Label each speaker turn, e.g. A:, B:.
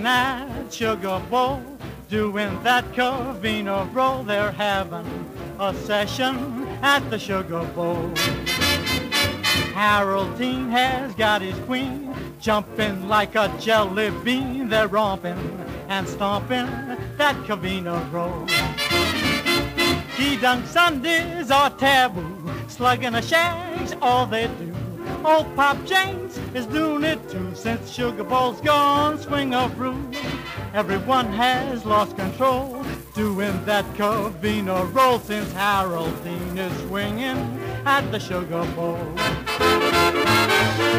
A: swinging at Sugar Bowl, doing that Covina roll. They're having a session at the Sugar Bowl. Haroldine has got his queen, jumping like a jelly bean. They're romping and stomping that Covina roll. Key-dunk Sundays are taboo, slugging a shag's all they do. Old Pop James is doing it too, since Sugar Bowl's gone swing of rule. Everyone has lost control, doing that Covina roll, since Haroldine is swinging at the Sugar Bowl.